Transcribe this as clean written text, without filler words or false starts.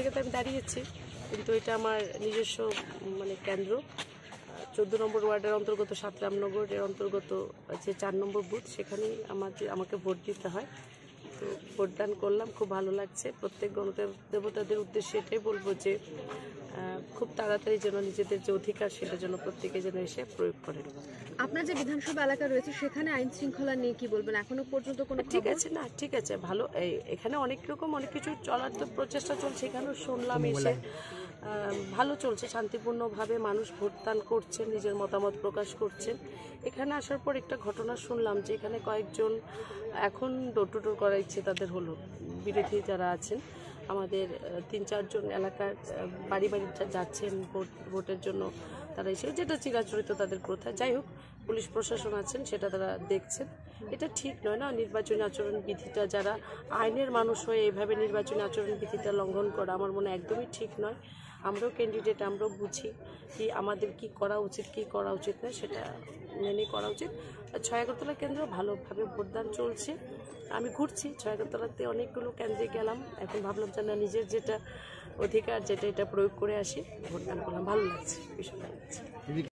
জায়গাতে আমি দাঁড়িয়েছি, কিন্তু এটা আমার নিজস্ব মানে কেন্দ্র। 14 নম্বর ওয়ার্ডের অন্তর্গত সাতরামনগরের অন্তর্গত যে 4 নম্বর বুথ, সেখানেই আমাকে ভোট দিতে হয়। তো ভোটদান করলাম, খুব ভালো লাগছে। প্রত্যেক গণদেবতাদের উদ্দেশ্যে এটাই বলবো যে খুব তাড়াতাড়ি যেন নিজেদের যে অধিকার সেটা যেন প্রত্যেকে যেন এসে প্রয়োগ করেন। আপনার যে বিধানসভা এলাকা রয়েছে সেখানে আইন শৃঙ্খলা নিয়ে কি বলবেন? এখনো পর্যন্ত কোনো ঠিক আছে না, ঠিক আছে, ভালো। এখানে অনেক কিছু চলার তো প্রচেষ্টা চলছে, এখানেও শুনলাম এসে ভালো চলছে, শান্তিপূর্ণভাবে মানুষ ভোটদান করছেন, নিজের মতামত প্রকাশ করছেন। এখানে আসার পর একটা ঘটনা শুনলাম যে এখানে কয়েকজন এখন ডোর টু ডোর করার ইচ্ছে তাদের হলো, বিরোধী যারা আছেন আমাদের 3-4 জন এলাকার বাড়ি বাড়ি যাচ্ছেন ভোটের জন্য। তারা এসে যেটা চিরাচরিত তাদের প্রথা, যাই হোক, পুলিশ প্রশাসন আছেন সেটা তারা দেখছেন। এটা ঠিক নয় না, নির্বাচনী আচরণ বিধিটা যারা আইনের মানুষ হয়ে এইভাবে নির্বাচনী আচরণ বিধিটা লঙ্ঘন করা আমার মনে একদমই ঠিক নয়। আমরাও ক্যান্ডিডেট, আমরাও বুঝি কি আমাদের কি করা উচিত কি করা উচিত না, সেটা মেনে করা উচিত। 6 আগরতলা কেন্দ্র ভালোভাবে ভোটদান চলছে। আমি ঘুরছি 6 আগরতলাতে, অনেকগুলো কেন্দ্রে গেলাম। এখন ভাবলাম যে না, নিজের যেটা অধিকার যেটা এটা প্রয়োগ করে আসি, ভোটদান করলাম, ভালো লাগছে, বিষয়টা লাগছে।